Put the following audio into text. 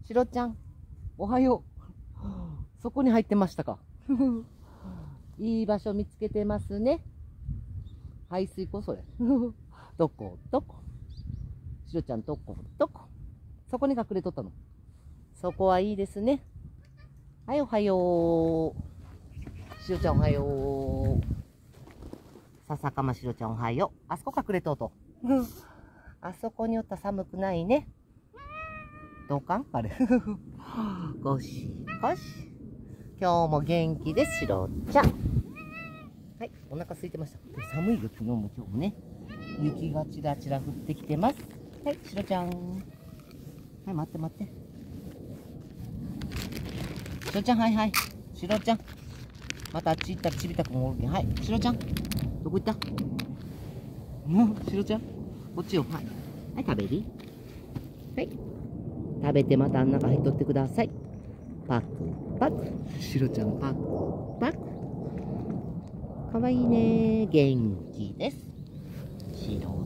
シロちゃん、おはよう。そこに入ってましたか。いい場所見つけてますね。排水溝それ。どこどこ。シロちゃんどこどこ。そこに隠れとったの。そこはいいですね。はい、おはよう。シロちゃんおはよう。笹かましろちゃんおはよう。あそこ隠れとうと。あそこにおったら寒くないね。どうかんあれ。ゴシゴシ。今日も元気です、しろちゃん。はい、お腹空いてました。寒いよ、昨日も今日もね。雪がちらちら降ってきてます。はい、しろちゃん。はい、待って待って。しろちゃん、はいはい。しろちゃん。またあっち行ったらちびたくんもおるけん。はい、しろちゃん。どこ行った？しろちゃん。こっちよ。はい。はい、食べり。はい。食べてまたあん中入っとってください。パクパク。しろちゃんパクパク。かわいいね。元気です。しろ